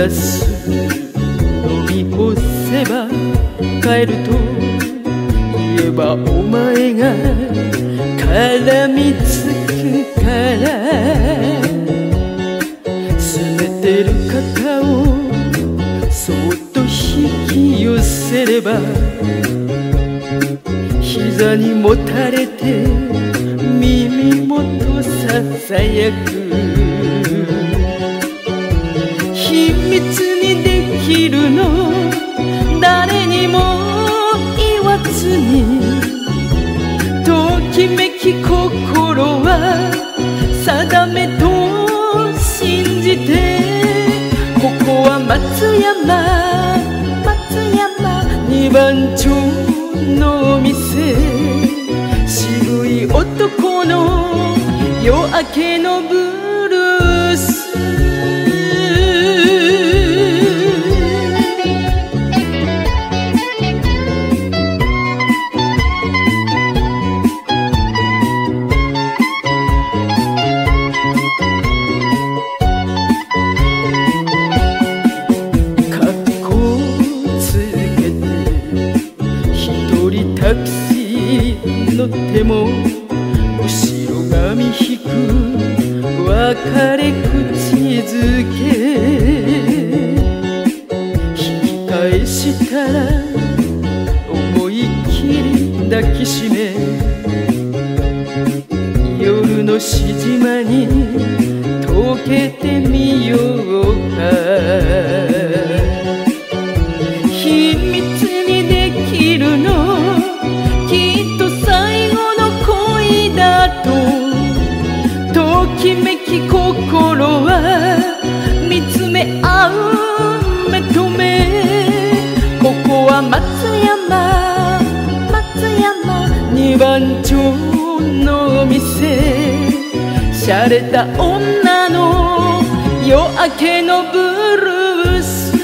ラス飲み干せば帰ると言えばお前が絡みつくから拗ねてる肩をそっと引き寄せれば膝にもたれて耳元ささやく秘密にできるの誰にも言わずにときめき心は定めと信じてここは松山二番町の店渋い男の夜明けのブルースタクシー乗っても後ろ髪引く別れ口づけ引き返したら思いっきり抱きしめ夜のしじまに溶けてみようか秘密にできるのときめき心は見つめ合う目と目ここは松山二番町の店洒落た女の夜明けのブルース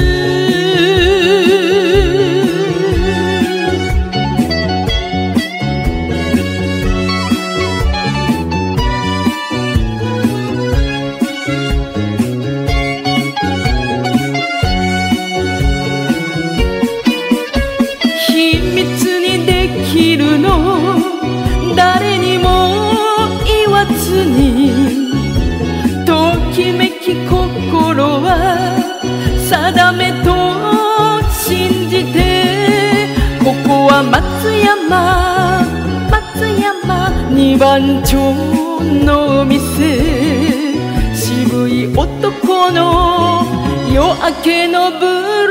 誰にも言わずにときめき心は定めと信じてここは松山二番町の店渋い男の夜明けのブルー